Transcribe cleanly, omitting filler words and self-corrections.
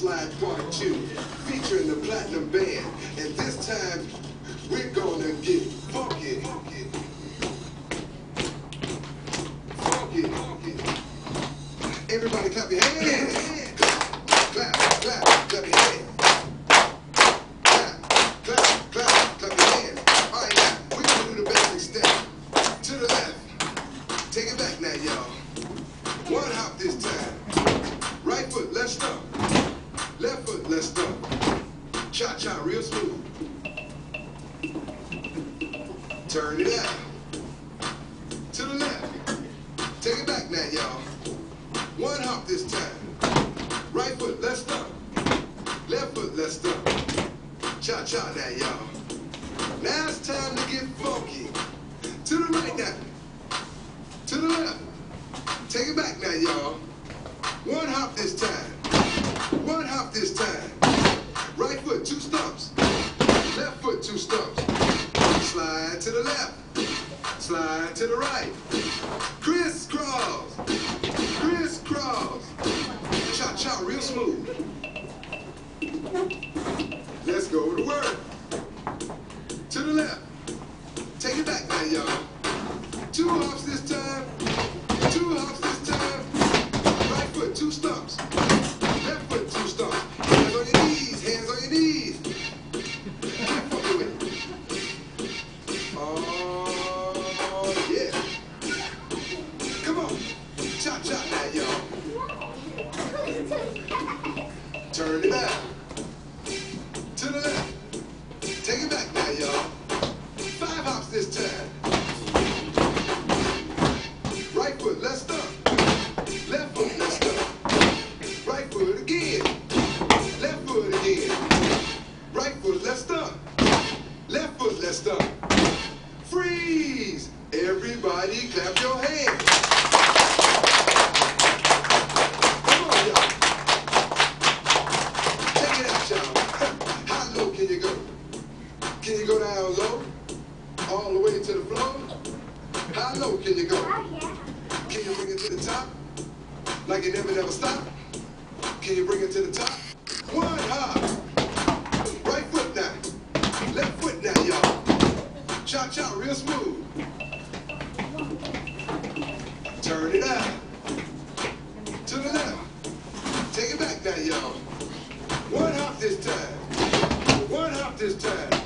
Slide Part 2, featuring the Platinum Band. And this time, we're gonna get funky. Funky. Everybody clap your hands. Clap, clap, clap your hands. Clap your hands. All right, now, we're gonna do the basic step. To the left. Take it back now, y'all. One hop this time. Right foot, left stomp. Left foot, left stomp. Cha-cha, real smooth. Turn it out. To the left. Take it back now, y'all. One hop this time. Right foot, left stomp. Left foot, left stomp. Cha-cha now, y'all. Now it's time to get funky. To the right now. To the left. Take it back now, y'all. One hop this time. One hop this time. Right foot, 2 stumps. Left foot, 2 stumps. Slide to the left. Slide to the right. Crisscross. Crisscross. Cha-cha, real smooth. Let's go to work. To the left. Take it back now, y'all. 2 hops this time. 2 hops this time. Right foot, 2 stumps. Left foot, 2 stumps. Hands on your knees. Hands on your knees. Get funky with it. Oh, yeah. Come on. Cha-cha now, y'all. Turn it out. To the left. Take it back now, y'all. 5 hops this time. Right foot, left stump. Left foot, left stump. Right foot again. Left foot again. Right foot, left stump. Left foot, left stump. Freeze! Everybody clap your hands. Come on, y'all. Check it out, y'all. How low can you go? Can you go down low? All the way to the floor? How low can you go? Can you bring it to the top? Like it never stop? Can you bring it to the top? One hop. Right foot now. Left foot now, y'all. Cha-cha, real smooth. Turn it out. To the left. Take it back now, y'all. One hop this time. One hop this time.